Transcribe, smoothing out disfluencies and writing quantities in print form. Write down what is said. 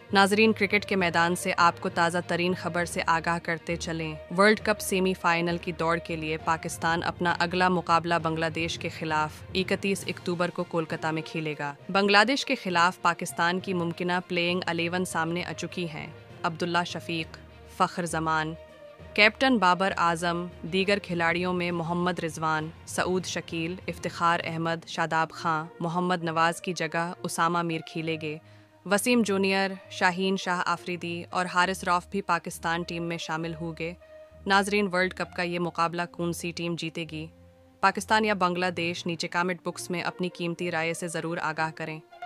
नाजरीन, क्रिकेट के मैदान से आपको ताज़ा तरीन खबर से आगाह करते चलें। वर्ल्ड कप सेमीफाइनल की दौड़ के लिए पाकिस्तान अपना अगला मुकाबला बांग्लादेश के खिलाफ 31 अक्टूबर को कोलकाता में खेलेगा। बांग्लादेश के खिलाफ पाकिस्तान की मुमकिना प्लेइंग 11 सामने आ चुकी हैं। अब्दुल्ला शफीक, फ़ख्र जमान, कैप्टन बाबर आजम, दीगर खिलाड़ियों में मोहम्मद रिजवान, सऊद शकील, इफ्तिखार अहमद, शादाब खां, मोहम्मद नवाज़ की जगह उसामा मीर खेलेंगे। वसीम जूनियर, शाहीन शाह आफरीदी और हारिस रौफ भी पाकिस्तान टीम में शामिल होंगे। नाजरीन, वर्ल्ड कप का ये मुकाबला कौन सी टीम जीतेगी? पाकिस्तान या बांग्लादेश? नीचे कमेंट बॉक्स में अपनी कीमती राय से ज़रूर आगाह करें।